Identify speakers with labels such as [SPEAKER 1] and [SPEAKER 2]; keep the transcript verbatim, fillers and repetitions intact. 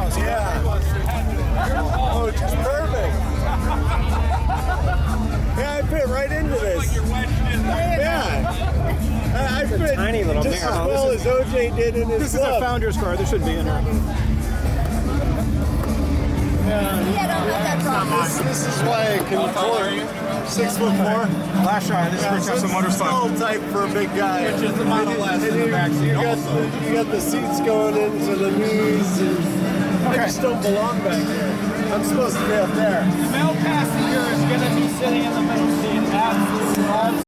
[SPEAKER 1] Yeah. Oh, just perfect. Yeah, I fit right into this. Yeah. I, I fit
[SPEAKER 2] tiny little
[SPEAKER 1] just
[SPEAKER 2] mirror.
[SPEAKER 1] as well
[SPEAKER 2] This
[SPEAKER 1] as O J did in his
[SPEAKER 3] This is a
[SPEAKER 1] club.
[SPEAKER 3] founder's car. This should be in there.
[SPEAKER 4] Yeah, don't have that problem.
[SPEAKER 1] This, this is why I can afford six foot four.
[SPEAKER 3] Last shot. This is for Tesla
[SPEAKER 1] Small
[SPEAKER 3] Motorsport.
[SPEAKER 1] type for a big guy.
[SPEAKER 5] Which is the Model S in the back seat
[SPEAKER 1] You got
[SPEAKER 5] also.
[SPEAKER 1] the, you got the seats going into the knees. And I just don't belong back there. I'm supposed to be up there.
[SPEAKER 5] The male passenger is going to be sitting in the middle seat. Absolutely.